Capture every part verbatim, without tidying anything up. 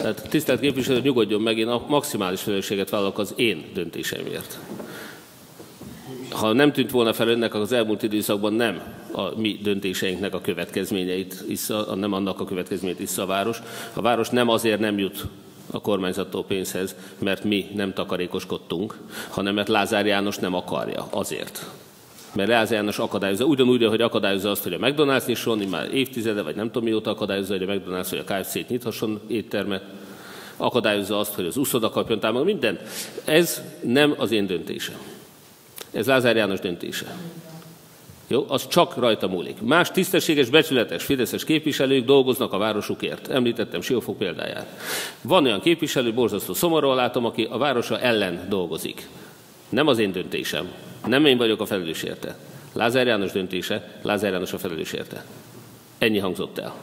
Tehát, tisztelt képviselő, nyugodjon meg, én a maximális felelősséget vállalok az én döntéseimért. Ha nem tűnt volna fel önnek, az elmúlt időszakban nem a mi döntéseinknek a következményeit issza, nem annak a következményeit issza a város. A város nem azért nem jut a kormányzattól pénzhez, mert mi nem takarékoskodtunk, hanem mert Lázár János nem akarja. Azért. Mert Lázár János akadályozza, ugyanúgy, hogy akadályozza azt, hogy a McDonald's nyisson, már évtizede, vagy nem tudom mióta akadályozza, hogy a McDonald's vagy a ká ef cé-t nyithasson éttermet, akadályozza azt, hogy az úszoda kapjon támogatást, minden. Ez nem az én döntésem. Ez Lázár János döntése. Jó, az csak rajta múlik. Más tisztességes, becsületes fideszes képviselők dolgoznak a városukért. Említettem Siófok példáját. Van olyan képviselő, borzasztó szomorúan látom, aki a városa ellen dolgozik. Nem az én döntésem. Nem én vagyok a felelős érte. Lázár János döntése, Lázár János a felelős érte. Ennyi hangzott el.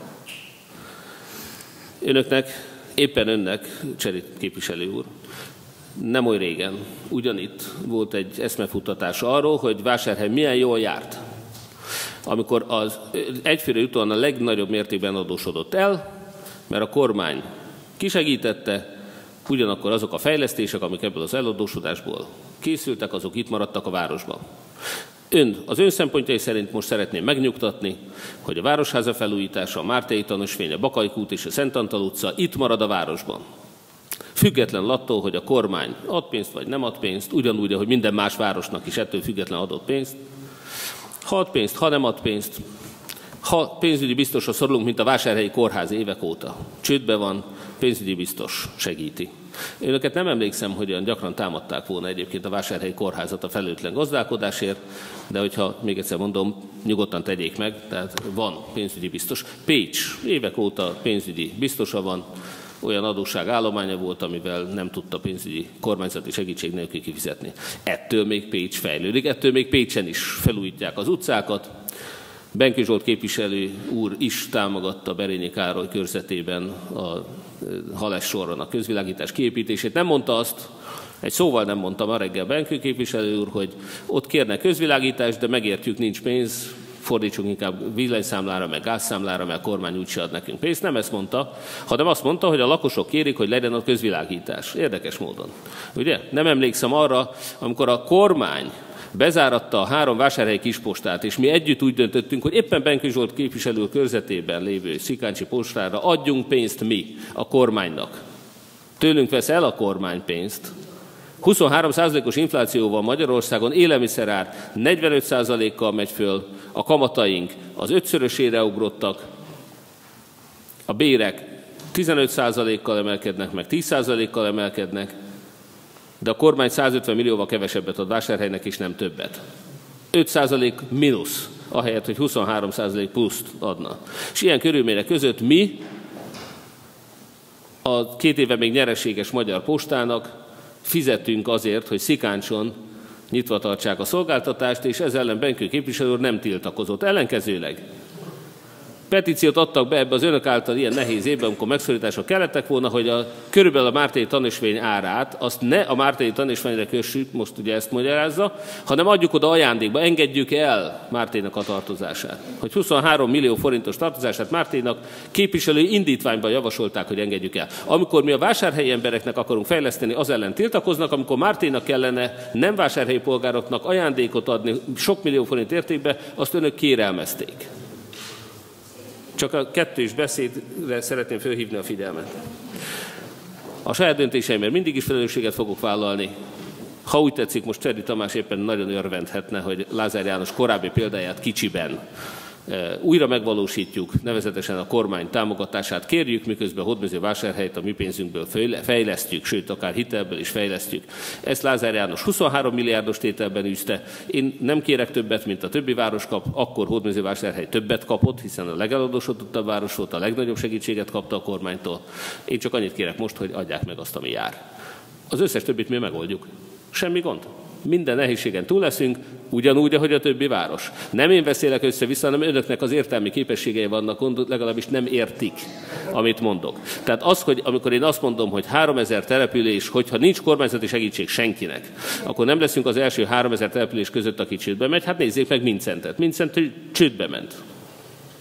Önöknek, éppen önnek, Cserit képviselő úr, nem oly régen, ugyanitt volt egy eszmefuttatás arról, hogy Vásárhely milyen jól járt, amikor az egyfőre jutóan a legnagyobb mértékben adósodott el, mert a kormány kisegítette, ugyanakkor azok a fejlesztések, amik ebből az eladósodásból készültek, azok itt maradtak a városban. Ön, az ön szempontjai szerint most szeretném megnyugtatni, hogy a Városháza felújítása, a Mártéi Tanúsvény, a Bakai kút és a Szent Antal utca itt marad a városban. Független attól, hogy a kormány ad pénzt vagy nem ad pénzt, ugyanúgy, ahogy minden más városnak is ettől független adott pénzt. Ha ad pénzt, ha nem ad pénzt, ha pénzügyi biztosra szorulunk, mint a Vásárhelyi Kórház évek óta, csődbe van, pénzügyi biztos segíti. Önöket nem emlékszem, hogy olyan gyakran támadták volna egyébként a Vásárhelyi Kórházat a felelőtlen gazdálkodásért, de hogyha még egyszer mondom, nyugodtan tegyék meg, tehát van pénzügyi biztos. Pécs évek óta pénzügyi biztosa van, olyan adósságállománya volt, amivel nem tudta pénzügyi kormányzati segítség nélkül kifizetni. Ettől még Pécs fejlődik, ettől még Pécsen is felújítják az utcákat. Benkő Zsolt képviselő úr is támogatta Berényi Károly körzetében a Halász soron a közvilágítás kiépítését. Nem mondta azt, egy szóval nem mondta ma reggel Benkő képviselő úr, hogy ott kérnek közvilágítást, de megértjük, nincs pénz, fordítsunk inkább villanyszámlára, meg gázszámlára, mert a kormány úgyse ad nekünk pénzt. Nem ezt mondta, hanem azt mondta, hogy a lakosok kérik, hogy legyen a közvilágítás. Érdekes módon. Ugye? Nem emlékszem arra, amikor a kormány bezáratta a három vásárhelyi kispostát, és mi együtt úgy döntöttünk, hogy éppen Benkő Zsolt képviselő körzetében lévő Szikáncsi postára adjunk pénzt mi, a kormánynak. Tőlünk vesz el a kormány pénzt. huszonhárom százalékos inflációval Magyarországon élelmiszerár negyvenöt százalékkal megy föl, a kamataink az ötszörösére ugrottak, a bérek tizenöt százalékkal emelkednek, meg tíz százalékkal emelkednek, de a kormány százötven millióval kevesebbet ad Vásárhelynek, és nem többet. öt százalék mínusz, ahelyett, hogy huszonhárom százalék pluszt adna. És ilyen körülmények között mi, a két éve még nyereséges Magyar Postának fizetünk azért, hogy Szikáncson nyitva tartsák a szolgáltatást, és ez ellen Benkő képviselő úr nem tiltakozott. Ellenkezőleg petíciót adtak be ebbe az önök által ilyen nehéz évben, amikor megszorítások kellettek volna, hogy a, körülbelül a Mártéi Tanúsvény árát, azt ne a Mártéi Tanúsvényre kössük, most ugye ezt magyarázza, hanem adjuk oda ajándékba, engedjük el Márténak a tartozását. Hogy huszonhárom millió forintos tartozását Márténak képviselői indítványban javasolták, hogy engedjük el. Amikor mi a vásárhelyi embereknek akarunk fejleszteni, az ellen tiltakoznak, amikor Márténak kellene nem vásárhelyi polgároknak ajándékot adni sok millió forint értékbe, azt önök kérelmezték. Csak a kettős beszédre szeretném felhívni a figyelmet. A saját döntéseimért mindig is felelősséget fogok vállalni. Ha úgy tetszik, most Cseri Tamás éppen nagyon örvendhetne, hogy Lázár János korábbi példáját kicsiben újra megvalósítjuk, nevezetesen a kormány támogatását kérjük, miközben Hódmezővásárhelyt a mi pénzünkből fejlesztjük, sőt, akár hitelből is fejlesztjük. Ezt Lázár János huszonhárom milliárdos tételben űzte. Én nem kérek többet, mint a többi város kap, akkor Hódmezővásárhely többet kapott, hiszen a legeladósodottabb város volt, a legnagyobb segítséget kapta a kormánytól. Én csak annyit kérek most, hogy adják meg azt, ami jár. Az összes többit mi megoldjuk. Semmi gond. Minden nehézségen túl leszünk, ugyanúgy, ahogy a többi város. Nem én beszélek össze-vissza, hanem önöknek az értelmi képességei vannak, legalábbis nem értik, amit mondok. Tehát az, hogy amikor én azt mondom, hogy háromezer település, hogyha nincs kormányzati segítség senkinek, akkor nem leszünk az első háromezer település között, aki csődbe megy. Hát nézzék meg Mincentet. Mincent csődbe ment.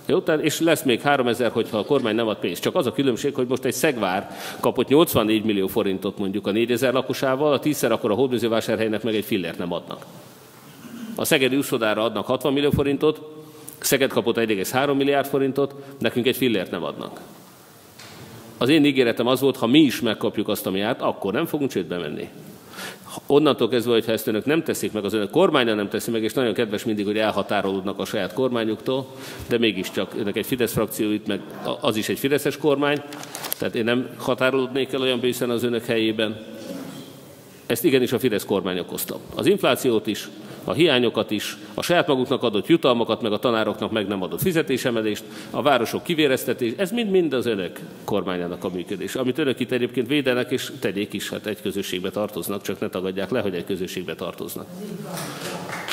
Jó, tehát, és lesz még háromezer, hogyha a kormány nem ad pénzt. Csak az a különbség, hogy most egy Szegvár kapott nyolcvannégy millió forintot mondjuk a négyezer lakosával, a tízszer akkor a Hódmezővásárhelynek meg egy fillért nem adnak. A szegedi úszodára adnak hatvan millió forintot, Szeged kapott egy egész három milliárd forintot, nekünk egy fillért nem adnak. Az én ígéretem az volt, ha mi is megkapjuk azt, ami járt, akkor nem fogunk csődbe menni. Onnantól kezdve, hogyha ezt önök nem teszik meg, az önök kormánya nem teszi meg, és nagyon kedves mindig, hogy elhatárolódnak a saját kormányuktól, de mégiscsak önök egy Fidesz frakció itt, meg az is egy fideszes kormány, tehát én nem határolódnék el olyan bőszen az önök helyében. Ezt igenis a Fidesz kormány okozta. Az inflációt is, a hiányokat is, a saját maguknak adott jutalmakat, meg a tanároknak meg nem adott fizetésemelést, a városok kivéreztetés, ez mind-mind az önök kormányának a működés. Amit önök itt egyébként védenek, és tegyék is, hát egy közösségbe tartoznak, csak ne tagadják le, hogy egy közösségbe tartoznak.